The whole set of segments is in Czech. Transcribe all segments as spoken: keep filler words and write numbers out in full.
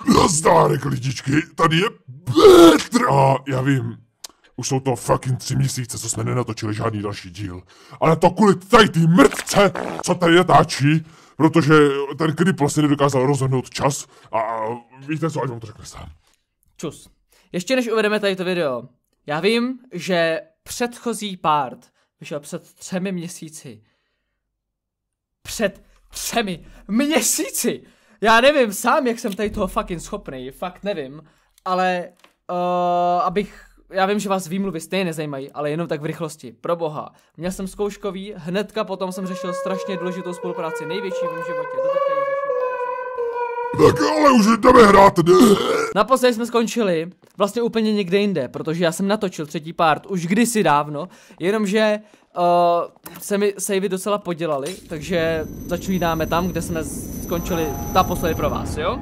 Nazdárek lidičky, tady je Petr. A já vím, už jsou to fucking tři měsíce, co jsme nenatočili žádný další díl. Ale to kvůli tady tý mrtce, co tady natáčí, protože ten klip vlastně nedokázal rozhodnout čas a víte co, ať vám to řekne sám. Čus. Ještě než uvedeme tady to video, já vím, že předchozí part vyšel před třemi měsíci. Před třemi měsíci! Já nevím sám, jak jsem tady toho fucking schopný, fakt nevím, ale uh, abych, já vím, že vás výmluvy stejně nezajímají, ale jenom tak v rychlosti, pro boha. Měl jsem zkouškový, hnedka potom jsem řešil strašně důležitou spolupráci, největší v mém životě, doteďka ji řeším. Tak ale už jdeme hrát, ne? Naposledy jsme skončili vlastně úplně někde jinde, protože já jsem natočil třetí part už kdysi dávno, jenomže uh, se mi savey docela podělali, takže začínáme tam, kde jsme skončili naposledy pro vás, jo?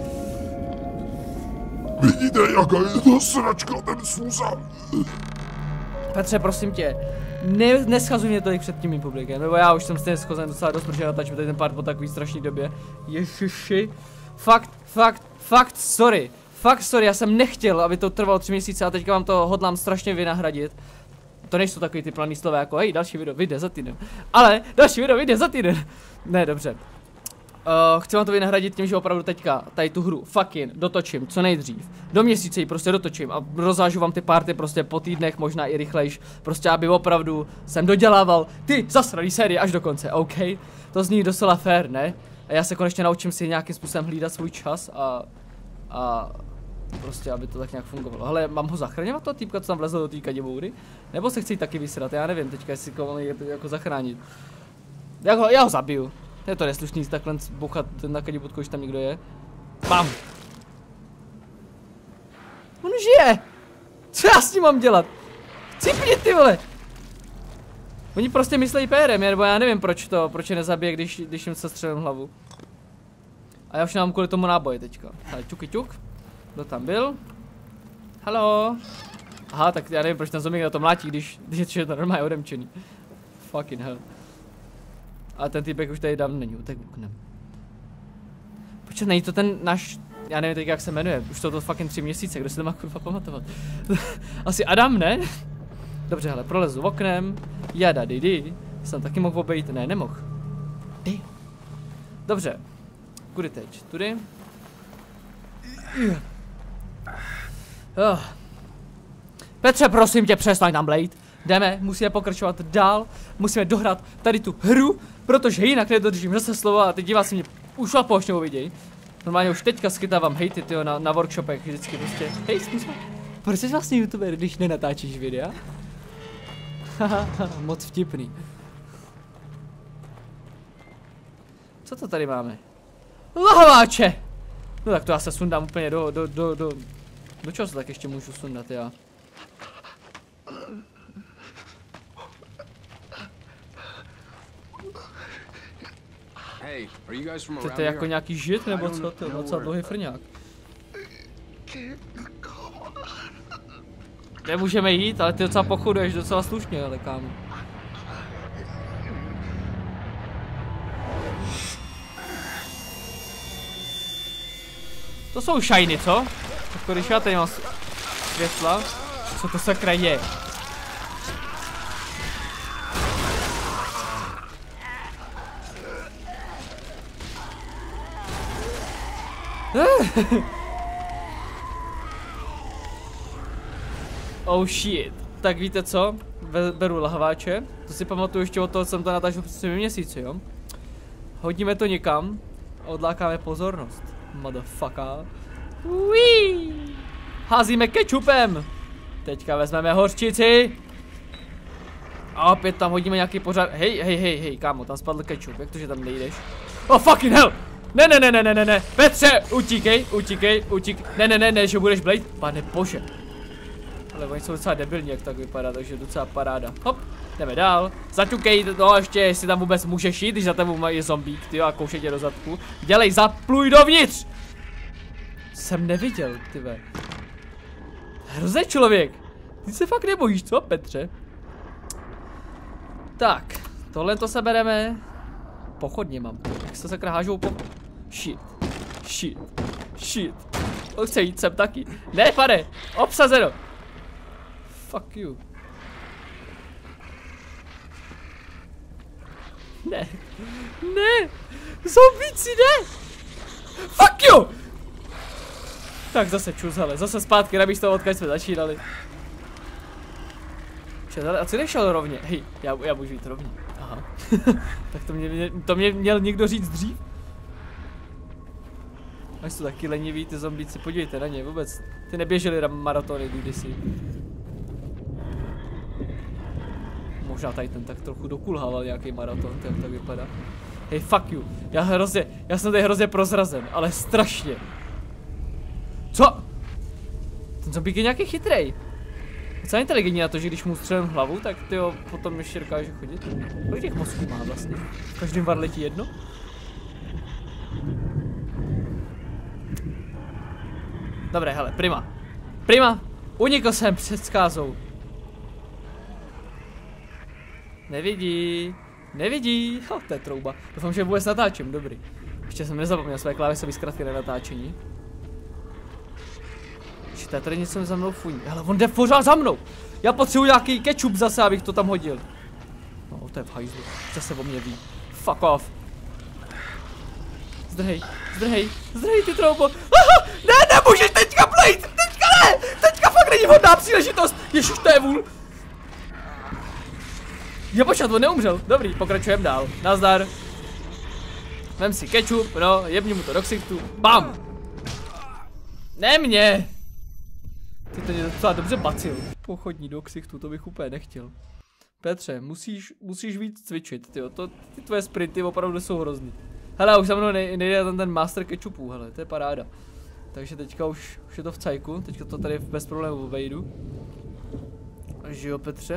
Vidíte, jaká je to sračka, ten Suza? Petře, prosím tě, ne, neschazuj mě tolik před tím mým publikem, nebo já už jsem stejně schozen docela dost, protože natáčím tady ten part po takový strašný době. Ježiši, fakt, fakt, fakt sorry, fakt sorry, já jsem nechtěl, aby to trvalo tři měsíce a teďka vám to hodlám strašně vynahradit. To nejsou takový ty planý slova jako, hej, další video vyjde za týden, ale další video vyjde za týden. Ne, dobře. Uh, chci vám to vynahradit tím, že opravdu teďka tady tu hru fucking dotočím co nejdřív. Do měsíce ji prostě dotočím a rozhážu vám ty party prostě po týdnech, možná i rychlejš. Prostě aby opravdu jsem dodělával ty zasraný série až do konce, OK? To zní docela fair, ne? A já se konečně naučím si nějakým způsobem hlídat svůj čas a... A... Prostě, aby to tak nějak fungovalo. Hele, mám ho zachraňovat toho týpka, co tam vlezl do té kadiboury? Nebo se chci taky vysrat, já nevím teďka, jestli koho jako zachránit. Já ho, já ho zabiju. Je to neslušný takhle bouchat na kadibutku, když tam někdo je. Bam! On žije! Co já s ním mám dělat? Cipni, ty vole! Oni prostě myslejí pérem, nebo já nevím proč to, proč je nezabije, když, když jim se střelím hlavu. A já už nemám kvůli tomu náboje teďka. Tady ťuky ťuk. Kdo tam byl? Halo? Aha, tak já nevím, proč ten zombie na to mlátí, když, když je to normálně odemčený. Fucking hell. A ten týpek už tady dávno není, tak uknem. Počkej, není to ten náš, já nevím teď jak se jmenuje, už to to fucking tři měsíce, kdo si to má kurva pamatovat. Asi Adam, ne? Dobře, hele, prolezu oknem, jada didi, jsem taky mohl obejít, ne, nemohl. Ty. Dobře, kudy teď, tudy? Oh. Petře, prosím tě, přestaň tam blejt. Jdeme, musíme pokračovat dál, musíme dohrát tady tu hru, protože jinak nedodržím zase slovo a ty diváci mě už plošnou viděj. Normálně už teďka schytávám hejty, tyjo, na, na workshopech vždycky prostě. Hej, zkus ma. Proč jsi vlastně youtuber, když nenatáčíš videa? Haha, moc vtipný. Co to tady máme? Lahováče! No tak to já se sundám úplně do, do, do, do... Do čeho se tak ještě můžu sundat, já? To je jako nějaký žid, nebo co? To je docela dlouhý frňák. Nemůžeme jít, ale ty docela pochoduješ docela slušně, ale kámo. To jsou shiny, co? Jako když já tady mám světla. Co to sakra je? Oh shit. Tak víte co? Beru lahváče. To si pamatuju ještě od toho, co jsem to natáčel před třemi měsíci, jo? Hodíme to někam a odlákáme pozornost. Motherfucker. Uí. Házíme kečupem. Teďka vezmeme hořčici. A opět tam hodíme nějaký pořád. Hej, hej, hej, hej, kámo, tam spadl kečup. Jak to, že tam nejdeš? Oh fucking hell! Ne, ne, ne, ne, ne, ne, ne, Petře, utíkej, utíkej, utíkej, ne, ne, ne, ne, že budeš blade, pane bože. Ale oni jsou docela debilní, jak tak vypadá, takže docela paráda. Hop, jdeme dál, zaťukej, no ještě, jestli tam vůbec můžeš jít, když za tebou mají zombík, ty a kouše tě do zadku. Dělej, zapluj dovnitř! Jsem neviděl, tyve. Hrozný člověk, ty se fakt nebojíš, co, Petře? Tak, tohle to sebereme. Pochodně mám to, jak se sakra hážou po... Shit, shit, shit. On chce jít sem taky. Ne, pane, obsazeno. Fuck you. Ne, ne, zombíci, ne. Fuck you. Tak zase čus, hele, zase zpátky na místo, odkud jsme začínali. Čet, a co nešel rovně? Hej, já, já můžu jít rovně. Aha. Tak to mě, to mě měl někdo říct dřív. Až jsou taky leniví ty zombíci, podívejte na ně vůbec. Ty neběželi na maratony kdysi. Možná tady ten tak trochu dokulhával nějaký maraton, tak tak vypadá. Hej, fuck you. Já hrozně, já jsem tady hrozně prozrazen, ale strašně. Co? Ten zombík je nějaký chytrej. Co je inteligentní na to, že když mu střelím hlavu, tak ty ho potom ještě dokáže chodit. Kolik těch mozků má vlastně? V každém varletí jedno? Dobré, hele, prima. Prima, unikl jsem před skázou. Nevidí, nevidí. Ha, to je trouba. Doufám, že vůbec natáčím, dobrý. Ještě jsem nezapomněl své klávesové zkratky na natáčení. Ještě tady něco za mnou funí. Hele, on jde pořád za mnou. Já potřebuji nějaký kečup zase, abych to tam hodil. No, to je v hajzlu. Zase o mě ví. Fuck off. Zdrhej, zdrhej, zdrhej ty troubo. Aha, ne, nemůžeš teďka plejt. Teďka ne, teďka fakt není vhodná příležitost. Ježiš, to je vůl. Jo, počkat, on neumřel. Dobrý, pokračujeme dál. Nazdar. Vem si kečup, no, jebni mu to do ksichtu. Bam! Ne mě! Ty to mě docela dobře bacil. Pochodní do ksichtu, to bych úplně nechtěl. Petře, musíš, musíš víc cvičit, tyjo. To, ty tvoje sprinty opravdu jsou hrozný. Hele, už za mnou nej, nejde ten, ten master kečupů, hele, to je paráda. Takže teďka už, už je to v cajku, teďka to tady bez problémů vejdu. Že jo, Petře?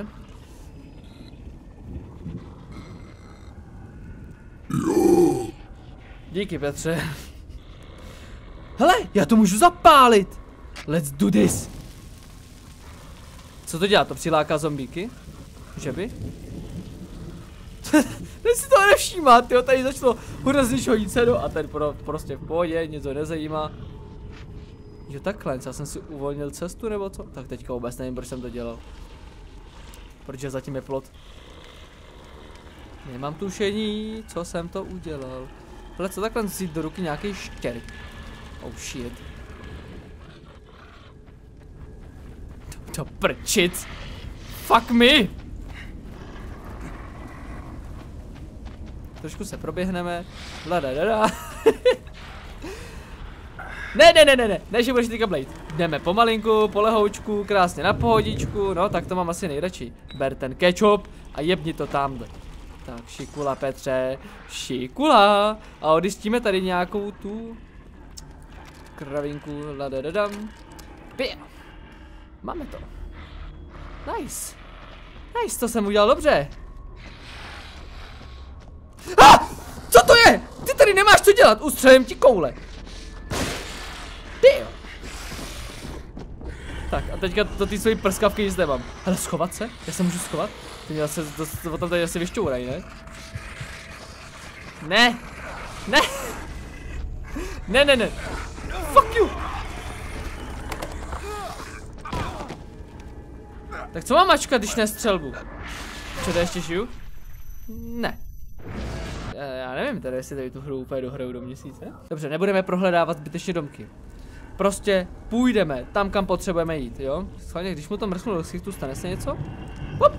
Díky, Petře. Hele, já to můžu zapálit. Let's do this. Co to dělá? To přiláká zombíky? Že by? Ten si to nevšímá, tyjo, tady začalo hrozně hodit se, no a ten pro, prostě v pohodě, něco nezajímá. Jo, takhle, já jsem si uvolnil cestu nebo co? Tak teďka vůbec nevím, proč jsem to dělal. Protože zatím je plot. Nemám tušení, co jsem to udělal. Hele, co takhle vzít do ruky nějaký štěrk? Oh shit. To, to prčic. Fuck me. Trošku se proběhneme. Ladadada. Ne, ne, ne, ne, ne, ne, že budeš teďka blade. Jdeme pomalinku, polehoučku, krásně na pohodičku, no tak to mám asi nejradši. Ber ten ketchup a jebni to tamhle. Tak, šikula, Petře, šikula. A odjistíme tady nějakou tu kravinku, ladadadam. Bam. Máme to. Nice. Nice, to jsem udělal dobře. Ah! Co to je? Ty tady nemáš co dělat, ustřelím ti koule. Ty. Tak a teďka to ty svojí prskavky nic nemám. Hele, schovat se? Já se můžu schovat? Ty mě zase, to, to tam tady asi vyšťouraj, ne? Ne! Ne! Ne, ne, ne! Fuck you! Tak co mám mačkat, když ne střelbu? Co, to ještě žiju? Ne. Já, já nevím teda, jestli tady tu hru úplně dohraju do měsíce. Dobře, nebudeme prohledávat zbytečně domky. Prostě půjdeme tam, kam potřebujeme jít, jo? Schválně, když mu to mrsknu do ksichtu, stane se něco? Hop!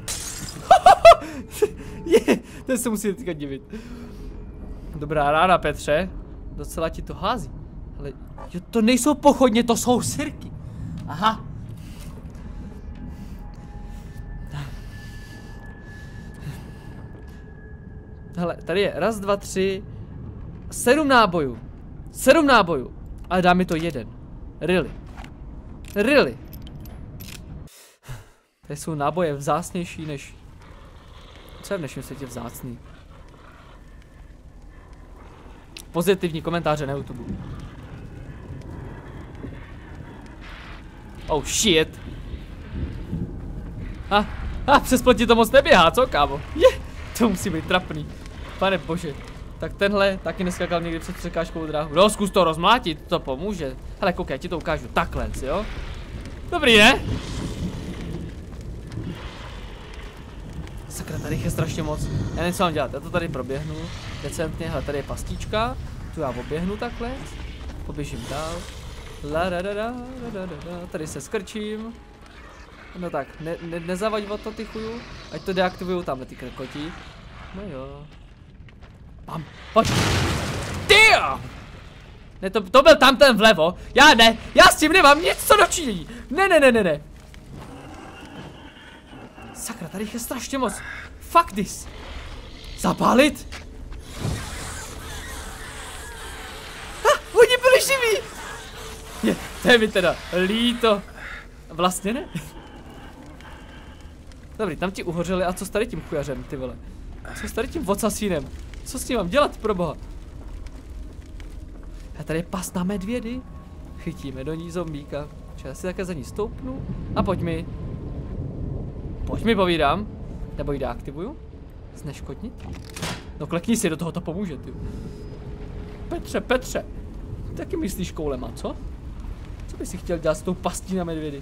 Je, ten se musí teďka divit. Dobrá rána, Petře. Docela ti to hází. Ale jo, to nejsou pochodně, to jsou sirky. Aha. Hele, tady je raz, dva, tři, sedm nábojů. Sedm nábojů. Ale dá mi to jeden. Really. Really. Tady jsou náboje vzácnější než... Co je v dnešním světě vzácný? Pozitivní komentáře na YouTube. Oh shit. A, a přes plotí to moc neběhá, co kámo? Je, to musí být trapný. Pane bože. Tak tenhle taky neskakal někdy před překážkou dráhu. No, zkus to rozmlátit, to pomůže. Hele, koukej, já ti to ukážu. Takhle, jo? Dobrý, ne? Sakra, tady je strašně moc. Já nevím, co mám dělat, já to tady proběhnu. Decentně, hele, tady je pastička. Tu já oběhnu takhle. Poběžím dál. La da da da da da da. Tady se skrčím. No tak, ne, ne, nezavaď o to ty chuju. Ať to deaktivuju tamhle ty krkoti. No jo. Pam, pojď. Ty! Ne, to, to byl tam ten vlevo. Já ne, já s tím nemám nic co dočinění. Ne, ne, ne, ne, ne. Sakra, tady je strašně moc. Fuck this. Zapálit? Ha, oni byli živí. Je, to je mi teda líto. Vlastně ne. Dobrý, tam ti uhořeli, a co s tady tím chujařem, ty vole? Co s tady tím vocasínem? Co s tím mám dělat, proboha? A tady je pas na medvědy. Chytíme do ní zombíka. Čiže já si také za ní stoupnu. A pojď mi. Pojď mi, povídám. Nebo ji deaktivuju? Zneškodnit? No klekni si, do toho to pomůže, ty. Petře, Petře. Taky myslíš koulema, co? Co bys si chtěl dělat s tou pastí na medvědy?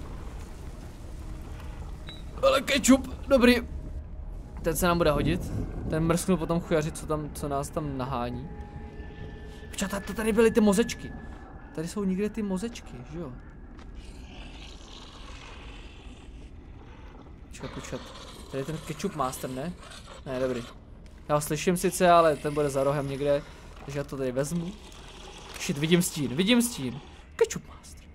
Ale kečup, dobrý. Ten se nám bude hodit. Ten mrsknul potom chujaři, co tam, co nás tam nahání. Počkat, tady byly ty mozečky. Tady jsou někde ty mozečky, že jo? Počkat, počkat. Tady je ten ketchup master, ne? Ne, dobrý. Já ho slyším sice, ale ten bude za rohem někde. Takže já to tady vezmu. Shit, vidím stín, vidím stín. Ketchup master.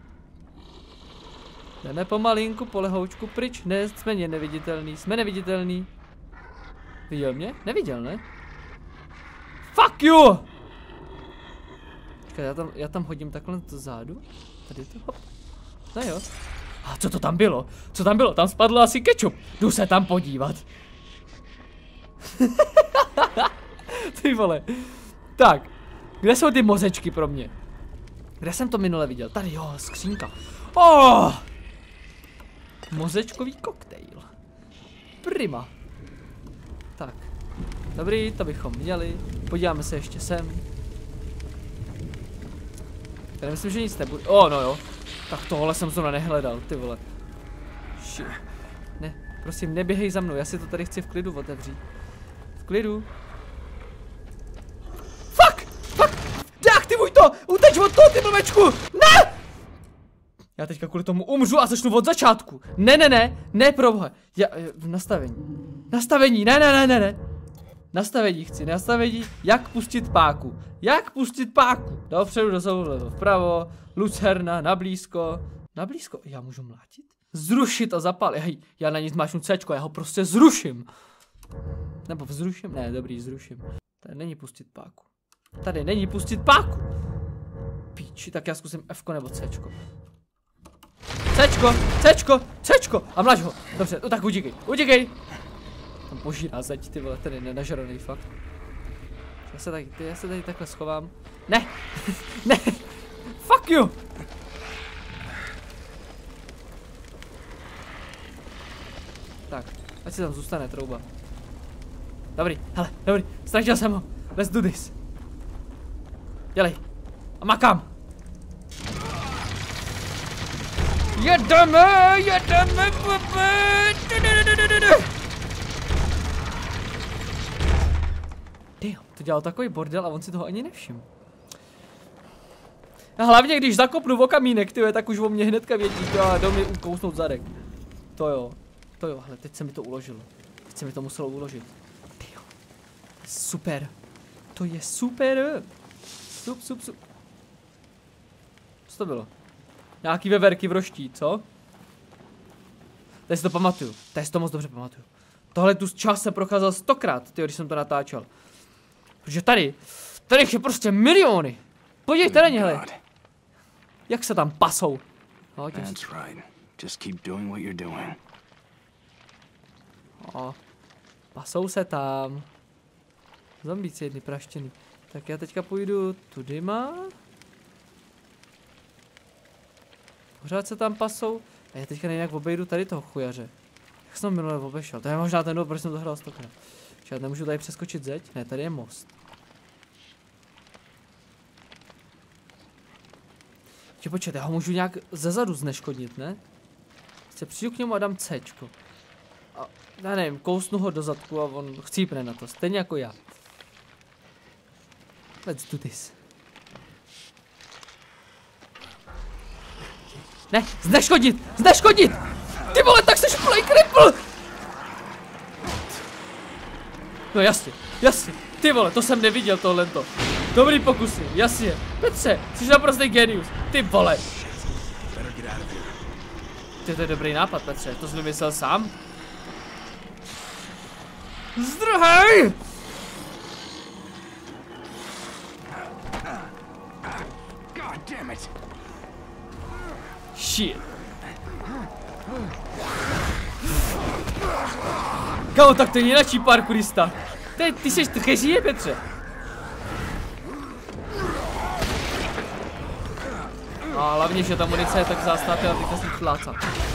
Jdeme pomalinku, polehoučku pryč. Ne, jsme neviditelný, jsme neviditelný. Viděl mě? Neviděl, ne? Fuck you! Počkej, já tam, já tam hodím takhle zádu. Tady to, hop. No jo. A co to tam bylo? Co tam bylo? Tam spadlo asi kečup. Jdu se tam podívat. Ty vole. Tak. Kde jsou ty mozečky pro mě? Kde jsem to minule viděl? Tady jo, skřínka. Oh! Mozečkový koktejl. Prima. Tak. Dobrý, to bychom měli. Podíváme se ještě sem. Já myslím, že nic nebude. O, oh, no jo. Tak tohle jsem zrovna nehledal, ty vole. Ši. Ne, prosím, neběhej za mnou, já si to tady chci v klidu otevřít. V klidu. Fuck! Fuck! Deaktivuj to! Uteč od toho, ty blbečku! Ne! Já teďka kvůli tomu umřu a začnu od začátku. Ne, ne, ne, ne, proboha. Já, v nastavení. Nastavení, ne, ne, ne, ne, ne. Nastavení chci, nastavení, jak pustit páku. Jak pustit páku? Dopředu, dozadu, vlevo, vpravo, lucerna, na blízko. Na blízko? Já můžu mlátit? Zrušit a zapálit. Hej, já na ní zmáčknu céčko, já ho prostě zruším. Nebo vzruším? Ne, dobrý, zruším. Tady není pustit páku. Tady není pustit páku. Píči, tak já zkusím Fko nebo Cčko. Cčko, Cčko, Cčko. A mlaď ho. Dobře, no tak utíkej, utíkej. Tam požírá zeď, ty vole, ten je nenažraný, fakt. Já se tady, já se tady takhle schovám. Ne, ne, fuck you. Tak, ať si tam zůstane trouba. Dobrý, hele, dobrý, ztratil jsem ho. Let's do this. Dělej. A makám. Jedeme, jedeme, bebe. Damn, to dělal takový bordel a on si toho ani nevšiml. A hlavně, když zakopnu o kamínek, tyhle, tak už o mě hnedka vědí, to a jdou mi ukousnout zadek. To jo, to jo, hele, teď se mi to uložilo. Teď se mi to muselo uložit. Damn. Super. To je super. Sup, sup, sup. Co to bylo? Nějaký veverky v roští, co? Teď si to pamatuju, teď si to moc dobře pamatuju. Tohle tu část jsem procházel stokrát, tyjo, když jsem to natáčel. Protože tady, tady je prostě miliony. Podívejte na ně, hele. Jak se tam pasou. No, o, pasou se tam. Zombíci jedny praštěný. Tak já teďka půjdu tudyma. Pořád se tam pasou. A já teďka nejak obejdu tady toho chujaře. Jak jsem minule obešel? To je možná ten důvod, proč jsem to hrál stokrát. Já nemůžu tady přeskočit zeď? Ne, tady je most. Počkej, počkej, já ho můžu nějak zezadu zneškodnit, ne? Se přijdu k němu a dám Cčko. A já nevím, kousnu ho do zadku a on chcípne na to, stejně jako já. Let's do this. Ne, zneškodit, zneškodit! Ty vole, tak seš play cripple! No jasně, jasně, ty vole, to jsem neviděl tohleto. Dobrý pokusy, jasně. Petře, jsi naprostý genius, ty vole. Ty, to je dobrý nápad, Petře, to jsi vymyslel sám? Zdrhej! Shit. Kámo, tak to je jináčí parkourista. Ty, ty jsi trchežíje, Petře. A hlavně, že ta munice je tak vzácná, a teďka si pláca.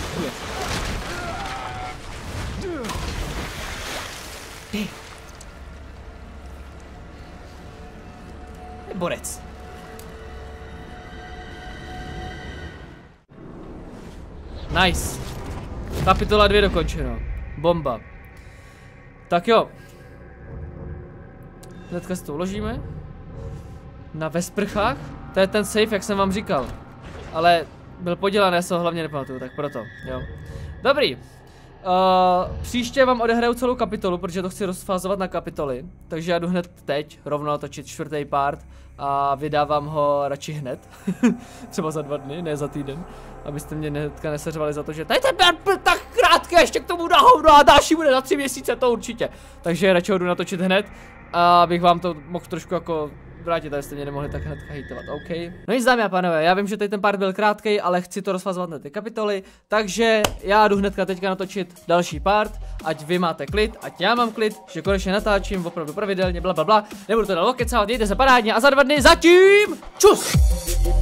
Ty. Je borec. Nice. Kapitola dvě dokončeno. Bomba. Tak jo. Hnedka si to uložíme. Na vesprchách. To je ten safe, jak jsem vám říkal. Ale byl podělaný, já se ho hlavně nepamatuju, tak proto, jo. Dobrý. Uh, příště vám odehraju celou kapitolu, protože to chci rozfázovat na kapitoly. Takže já jdu hned teď rovnou točit čtvrtý part a vydávám ho radši hned. Třeba za dva dny, ne za týden. Abyste mě hnedka neseřvali za to, že tady ten part byl tak krátký, ještě k tomu na hovno a další bude za tři měsíce, to určitě. Takže radši ho jdu natočit hned, abych vám to mohl trošku jako vrátit, abyste mě nemohli tak hned hejtovat, OK? No nic, dámy a pánové, já vím, že tady ten part byl krátký, ale chci to rozfazovat na ty kapitoly, takže já jdu hnedka teďka natočit další part, ať vy máte klid, ať já mám klid, že konečně natáčím opravdu pravidelně, blablabla, nebudu to dál okecávat, mějte se parádně a za dva dny zatím, čus!